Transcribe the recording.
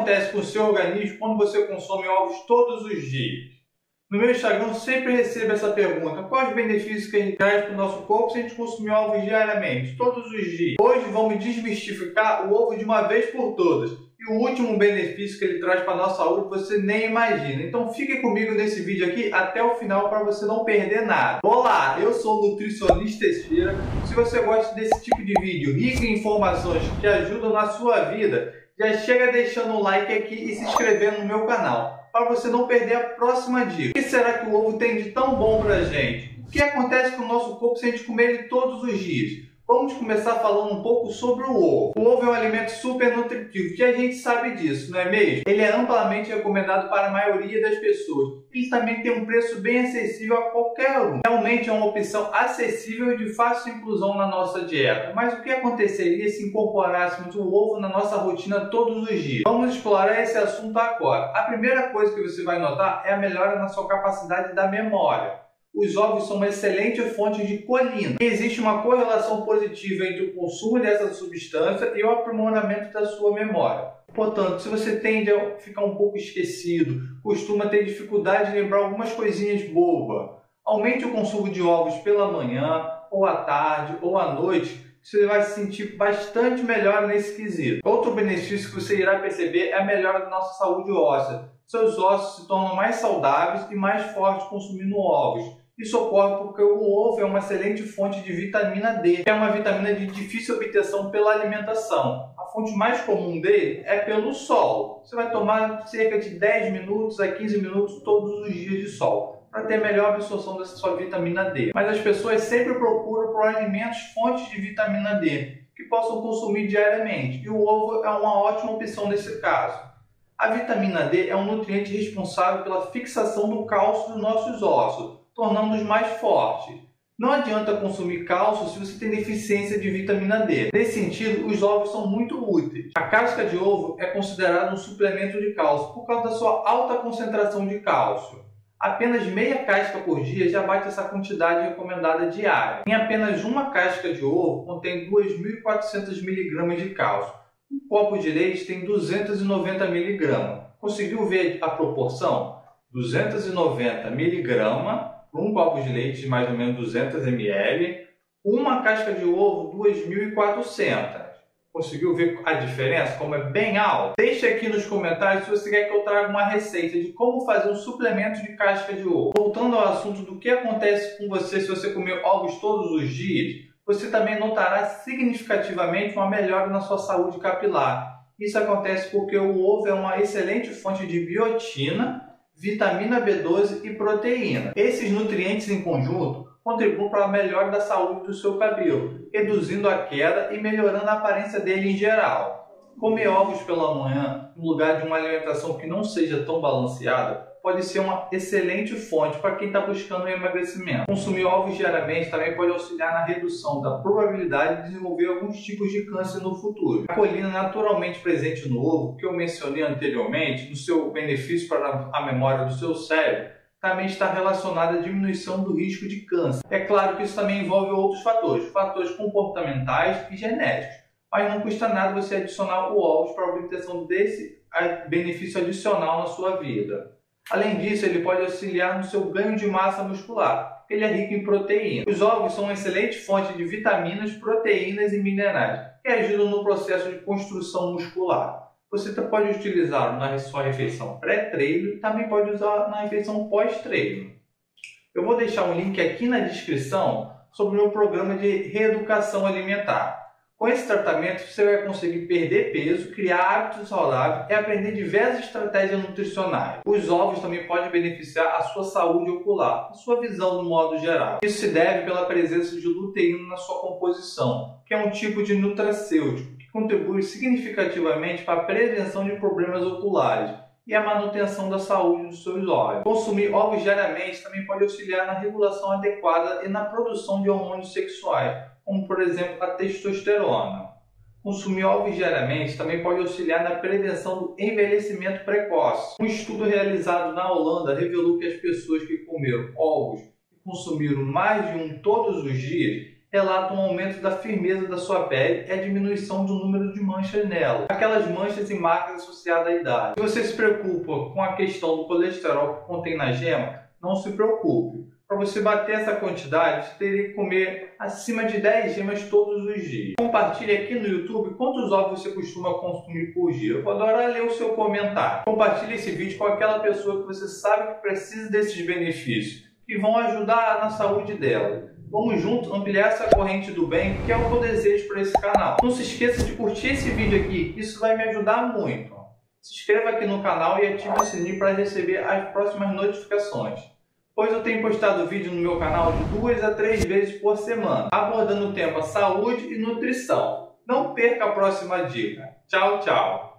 acontece com o seu organismo quando você consome ovos todos os dias? No meu Instagram eu sempre recebo essa pergunta: quais os benefícios que a gente traz para o nosso corpo se a gente consumir ovos diariamente, todos os dias? Hoje vamos desmistificar o ovo de uma vez por todas. E o último benefício que ele traz para a nossa saúde você nem imagina. Então fique comigo nesse vídeo aqui até o final para você não perder nada. Olá, eu sou o nutricionista Teixeira. Se você gosta desse tipo de vídeo rico em informações que ajudam na sua vida, já chega deixando um like aqui e se inscrevendo no meu canal, para você não perder a próxima dica. O que será que o ovo tem de tão bom para a gente? O que acontece com o nosso corpo se a gente comer ele todos os dias? Vamos começar falando um pouco sobre o ovo. O ovo é um alimento super nutritivo, que a gente sabe disso, não é mesmo? Ele é amplamente recomendado para a maioria das pessoas. Ele também tem um preço bem acessível a qualquer um. Realmente é uma opção acessível e de fácil inclusão na nossa dieta. Mas o que aconteceria se incorporássemos o ovo na nossa rotina todos os dias? Vamos explorar esse assunto agora. A primeira coisa que você vai notar é a melhora na sua capacidade da memória. Os ovos são uma excelente fonte de colina. Existe uma correlação positiva entre o consumo dessa substância e o aprimoramento da sua memória. Portanto, se você tende a ficar um pouco esquecido, costuma ter dificuldade de lembrar algumas coisinhas bobas, aumente o consumo de ovos pela manhã, ou à tarde, ou à noite. Você vai se sentir bastante melhor nesse quesito. Outro benefício que você irá perceber é a melhora da nossa saúde óssea. Seus ossos se tornam mais saudáveis e mais fortes consumindo ovos. Isso ocorre porque o ovo é uma excelente fonte de vitamina D. É uma vitamina de difícil obtenção pela alimentação. A fonte mais comum dele é pelo sol. Você vai tomar cerca de 10 minutos a 15 minutos todos os dias de sol, para ter melhor absorção dessa sua vitamina D. Mas as pessoas sempre procuram por alimentos fontes de vitamina D, que possam consumir diariamente. E o ovo é uma ótima opção nesse caso. A vitamina D é um nutriente responsável pela fixação do cálcio dos nossos ossos, tornando-os mais fortes. Não adianta consumir cálcio se você tem deficiência de vitamina D. Nesse sentido, os ovos são muito úteis. A casca de ovo é considerada um suplemento de cálcio por causa da sua alta concentração de cálcio. Apenas meia casca por dia já bate essa quantidade recomendada diária. Em apenas uma casca de ovo contém 2.400 mg de cálcio. Um copo de leite tem 290 mg. Conseguiu ver a proporção? 290 mg para um copo de leite de mais ou menos 200 ml, uma casca de ovo 2.400. Conseguiu ver a diferença, como é bem alto? Deixe aqui nos comentários se você quer que eu traga uma receita de como fazer um suplemento de casca de ovo. Voltando ao assunto do que acontece com você se você comer ovos todos os dias, você também notará significativamente uma melhora na sua saúde capilar. Isso acontece porque o ovo é uma excelente fonte de biotina, vitamina B12 e proteína. Esses nutrientes em conjunto contribuem para a melhora da saúde do seu cabelo, reduzindo a queda e melhorando a aparência dele em geral. Comer ovos pela manhã, no lugar de uma alimentação que não seja tão balanceada, pode ser uma excelente fonte para quem está buscando emagrecimento. Consumir ovos diariamente também pode auxiliar na redução da probabilidade de desenvolver alguns tipos de câncer no futuro. A colina naturalmente presente no ovo, que eu mencionei anteriormente, no seu benefício para a memória do seu cérebro, também está relacionada à diminuição do risco de câncer. É claro que isso também envolve outros fatores comportamentais e genéticos, mas não custa nada você adicionar o ovos para a obtenção desse benefício adicional na sua vida. Além disso, ele pode auxiliar no seu ganho de massa muscular, porque ele é rico em proteína. Os ovos são uma excelente fonte de vitaminas, proteínas e minerais, que ajudam no processo de construção muscular. Você pode utilizá-lo na sua refeição pré-treino e também pode usar na refeição pós-treino. Eu vou deixar um link aqui na descrição sobre o meu programa de reeducação alimentar. Com esse tratamento, você vai conseguir perder peso, criar hábitos saudáveis e aprender diversas estratégias nutricionais. Os ovos também podem beneficiar a sua saúde ocular, a sua visão no modo geral. Isso se deve pela presença de luteína na sua composição, que é um tipo de nutracêutico que contribui significativamente para a prevenção de problemas oculares e a manutenção da saúde dos seus olhos. Consumir ovos diariamente também pode auxiliar na regulação adequada e na produção de hormônios sexuais, como por exemplo a testosterona. Consumir ovos diariamente também pode auxiliar na prevenção do envelhecimento precoce. Um estudo realizado na Holanda revelou que as pessoas que comeram ovos e consumiram mais de um todos os dias relatam um aumento da firmeza da sua pele e a diminuição do número de manchas nela, aquelas manchas e marcas associadas à idade. Se você se preocupa com a questão do colesterol que contém na gema, não se preocupe. Para você bater essa quantidade, você teria que comer acima de 10 gemas todos os dias. Compartilhe aqui no YouTube quantos ovos você costuma consumir por dia. Eu vou adorar ler o seu comentário. Compartilhe esse vídeo com aquela pessoa que você sabe que precisa desses benefícios, que vão ajudar na saúde dela. Vamos juntos ampliar essa corrente do bem, que é o que eu desejo para esse canal. Não se esqueça de curtir esse vídeo aqui, isso vai me ajudar muito. Se inscreva aqui no canal e ative o sininho para receber as próximas notificações, pois eu tenho postado vídeo no meu canal de 2 a 3 vezes por semana, abordando o tema saúde e nutrição. Não perca a próxima dica. Tchau, tchau!